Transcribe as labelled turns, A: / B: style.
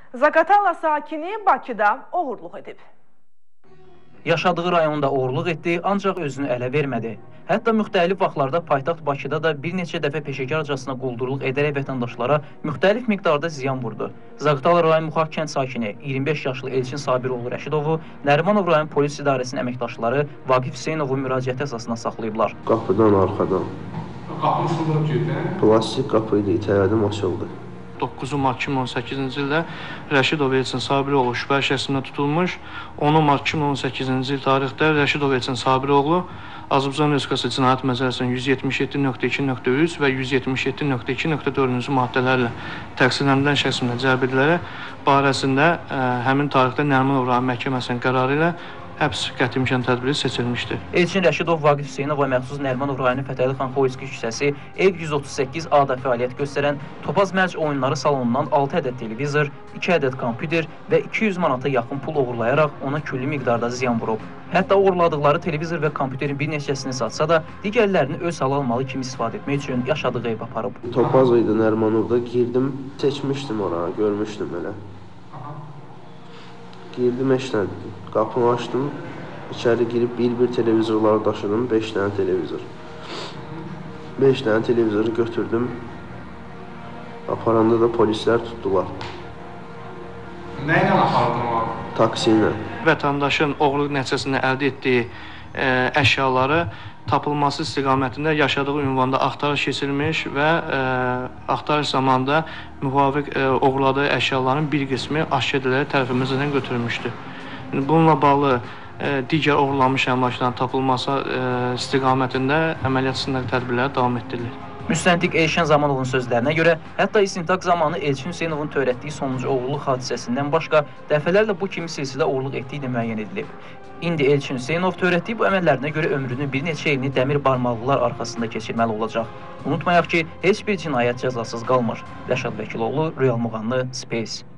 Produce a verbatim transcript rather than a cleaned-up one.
A: Zaqatala sakini Bakıda oğurluq edib.
B: Yaşadığı rayonda oğurluq etdi, ancaq özünü ələ vermədi. Hətta müxtəlif vaxtlarda paytaxt Bakıda da bir neçə dəfə peşəkarcasına quldurluq edərək vətəndaşlara müxtəlif miqdarda ziyan vurdu. Zaqatala rayon Muxaq kənd sakini iyirmi beş yaşlı Elçin Sabiroğlu Rəşidovu Nərimanov rayon polis idarəsinin əməkdaşları Vaqif Hüseynovu müraciəti əsasına saxlayıblar.
C: Qapıdan arxadan.
D: Qapını sındırıb girdi?
C: Plastik qapı idi, itələdim, açıldı.
E: doqquz mart iki min on səkkizinci ildə Rəşidov Elçin Sabiroğlu şübhəli şəxsində tutulmuş. on mart iki min on səkkizinci il tarixdə Rəşidov Elçin Sabiroğlu Azərbaycan Respublikası Cinayət Məcəlləsinin yüz yetmiş yeddi nöqtə iki nöqtə üç və yüz yetmiş yeddi nöqtə iki nöqtə dördüncü maddələrlə təqsirləndirilən şəxsində cəlb edilərək barəsində ə, həmin tarixdə Nərimanov rayon məhkəməsinin qərarı ilə həbs qəti imkan tədbiri seçilmişdir.
B: Elçin Rəşidov Vaqif Hüseynova məxsus Nərimanov rayonu Fətəli xan Xoyski küçəsi ev yüz otuz səkkiz A-da fəaliyyət göstərən Topaz Mərc oyunları salonundan altı ədəd televizor, iki ədəd kompüter və iki yüz manata yaxın pul oğurlayaraq ona külli miqdarda ziyan vurub. Hətta oğurladıqları televizor və kompüterin bir neçəsini satsa da, digərlərini öz halal malı kimi istifadə etmək üçün yaşadığı ev aparıb.
C: Topaz idi Nərimanovda, girdim, seçmişdim oraya, görmüşdüm elə. Girdim, eşlədim, qapını açdım, içəri girib bir-bir televizorları daşıdım, beş dənə televizor. beş dənə televizoru götürdüm, aparanda da polislər tutdular.
D: Nə ilə apardın o?
C: Taksi ilə.
E: Vətəndaşın oğurluq nəticəsində əldə etdiyi ə, əşyaları tapılması istiqamətində yaşadığı ünvanda axtarış keçirilmiş və ə, axtarış zamanında müvafiq ə, oğurladığı əşyaların bir qismi aşkar edilərək tərəfimizdən götürülmüşdür. Bununla bağlı ə, digər oğurlanmış əmlakların tapılması ə, istiqamətində əməliyyat sınaq tədbirləri davam etdirilir.
B: Müstəntiq Elşən Zamanovun sözlərinə görə, hətta istintaq zamanı Elçin Hüseynovun törətdiyi sonuncu oğurluq hadisəsindən başqa dəfələrlə bu kimi silsilə oğurluq etdiyi də müəyyən edilib. İndi Elçin Hüseynov törətdiyi bu əməllərinə görə ömrünün bir neçə ilini dəmir barmaqlılar arxasında keçirməli olacaq. Unutmayaq ki, heç bir cinayət cəzasız qalmır. Rəşad Vəkiloğlu, Real Muğanlı, Space.